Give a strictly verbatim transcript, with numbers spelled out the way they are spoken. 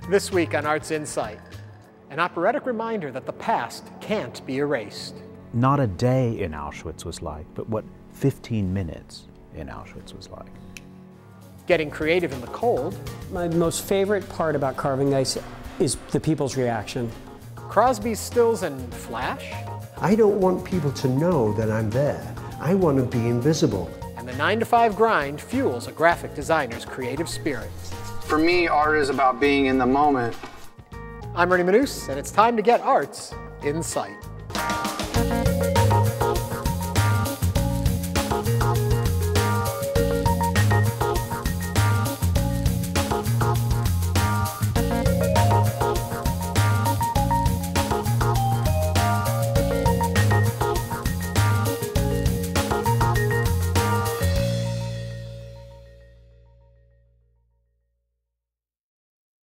This week on Arts InSight, an operatic reminder that the past can't be erased. Not a day in Auschwitz was like, but what fifteen minutes in Auschwitz was like. Getting creative in the cold. My most favorite part about carving ice is the people's reaction. Crosby's stills and flash. I don't want people to know that I'm there. I want to be invisible. And the nine to five grind fuels a graphic designer's creative spirit. For me, art is about being in the moment. I'm Ernie Manous, and it's time to get Arts InSight.